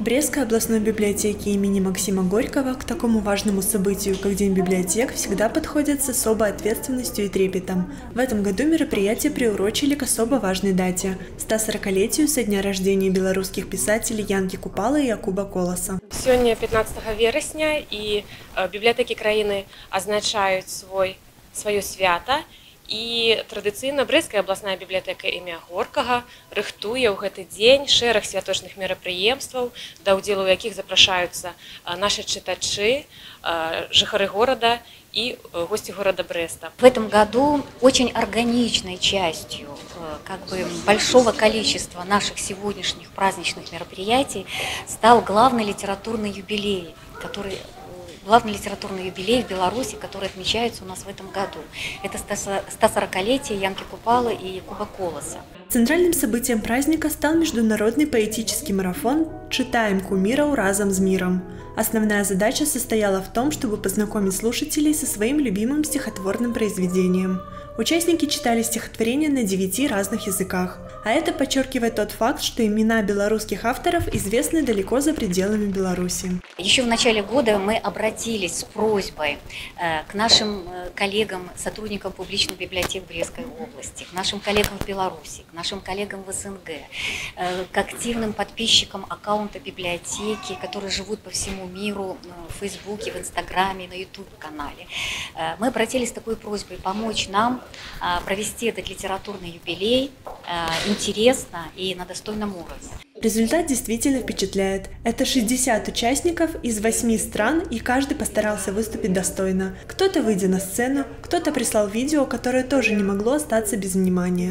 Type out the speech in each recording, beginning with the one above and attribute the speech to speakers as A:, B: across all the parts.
A: Брестской областной библиотеке имени Максима Горького к такому важному событию, как День библиотек, всегда подходят с особой ответственностью и трепетом. В этом году мероприятие приурочили к особо важной дате – 140-летию со дня рождения белорусских писателей Янкі Купалы и Якуба Коласа.
B: Сегодня 15 вересня, и библиотеки краины означают свое свято. І традыцыйна Брэсцкая абласная бібліятэка імя Горкага рыхтуе ў гэты дзень шэраг святочных мерапрыемстваў, да ўдзелу ў якіх запрашаюцца наши чытачы, жыхары города и гости города Бреста.
C: В этом году очень органичной частью большого количества наших сегодняшних праздничных мероприятий стал главный литературный юбилей в Беларуси, который отмечается у нас в этом году. Это 140-летие Янкі Купалы и Якуба Коласа.
A: Центральным событием праздника стал международный поэтический марафон «Читаем кумиров разом с миром». Основная задача состояла в том, чтобы познакомить слушателей со своим любимым стихотворным произведением. Участники читали стихотворения на 9 разных языках, а это подчеркивает тот факт, что имена белорусских авторов известны далеко за пределами Беларуси.
C: Еще в начале года мы обратились с просьбой к нашим коллегам, сотрудникам публичных библиотек Брестской области, к нашим коллегам в Беларуси, к нашим коллегам в СНГ, к активным подписчикам аккаунта библиотеки, которые живут по всему миру в Фейсбуке, в Инстаграме, на YouTube-канале. Мы обратились с такой просьбой помочь нам провести этот литературный юбилей интересно и на достойном уровне.
A: Результат действительно впечатляет. Это 60 участников из 8 стран, и каждый постарался выступить достойно. Кто-то выйдя на сцену, кто-то прислал видео, которое тоже не могло остаться без внимания.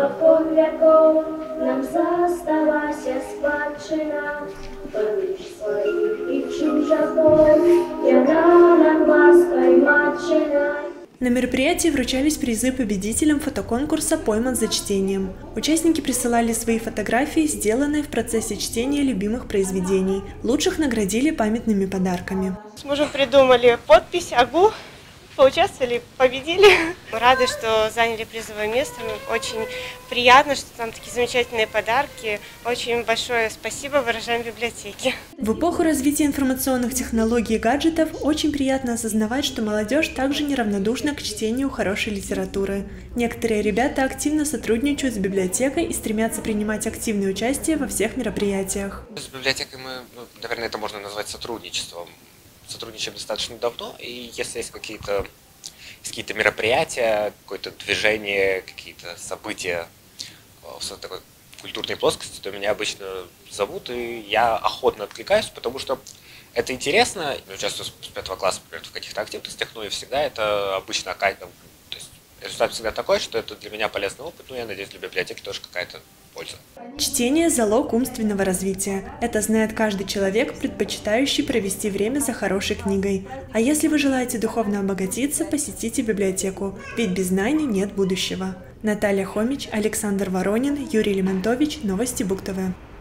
A: На мероприятии вручались призы победителям фотоконкурса «Пойман за чтением». Участники присылали свои фотографии, сделанные в процессе чтения любимых произведений. Лучших наградили памятными подарками.
D: С мужем придумали подпись «Агу». Поучаствовали, победили. Рады, что заняли призовое место. Очень приятно, что там такие замечательные подарки. Очень большое спасибо выражаем библиотеке.
A: В эпоху развития информационных технологий и гаджетов очень приятно осознавать, что молодежь также неравнодушна к чтению хорошей литературы. Некоторые ребята активно сотрудничают с библиотекой и стремятся принимать активное участие во всех мероприятиях.
E: С библиотекой мы, наверное, это можно назвать сотрудничеством. Сотрудничаем достаточно давно, и если есть какие-то мероприятия, какое-то движение, какие-то события в такой культурной плоскости, то меня обычно зовут, и я охотно откликаюсь, потому что это интересно. Я участвую с 5 класса, например, в каких-то активностях, но и всегда это обычно, то есть результат всегда такой, что это для меня полезный опыт, я надеюсь, для библиотеки тоже какая-то польза.
A: Чтение – залог умственного развития. Это знает каждый человек, предпочитающий провести время за хорошей книгой. А если вы желаете духовно обогатиться, посетите библиотеку, ведь без знаний нет будущего. Наталья Хомич, Александр Воронин, Юрий Лемонтович, Новости БугТV.